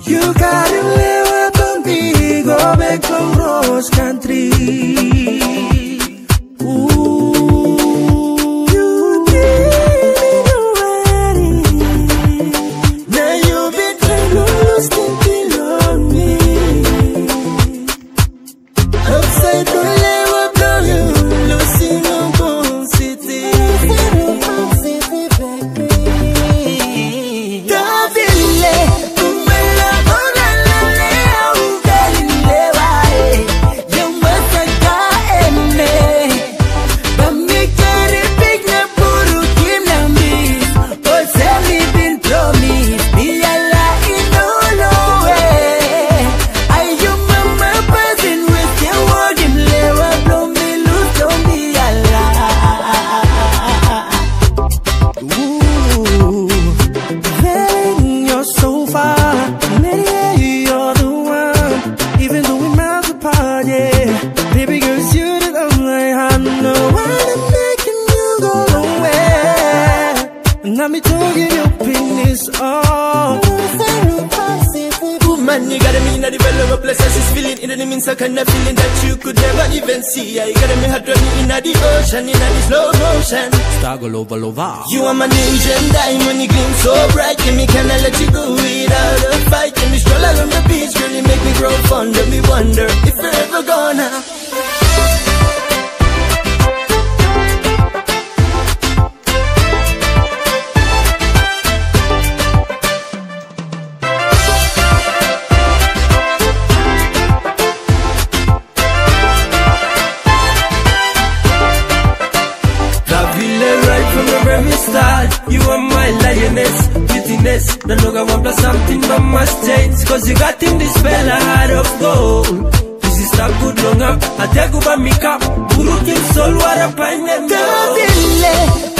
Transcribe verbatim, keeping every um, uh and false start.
You gotta live conmigo, back from Rose Country. Ooh, you did it already. Now you've been trying to lose thinking on me. Outside the level blow you, losing on Bone City. Let me talk in your penis, oh. Woman, you gotta mean that develop a place as she's feeling. It doesn't mean some kind of feeling that you could never even see. You gotta make her drop me in the ocean, in the slow motion. Struggle over love. You are my ninja and diamond, you gleam so bright. Give me can I let you go without a fight? Can we stroll along the beach, girl, you make me grow fond of me. Wonder if you're ever gonna start. You are my lioness, beautiness. Don't look at one plus something but must change. Cause you got in this fella heart of gold. This is not good long up. I take over me cup. Burukin soul, what a pine and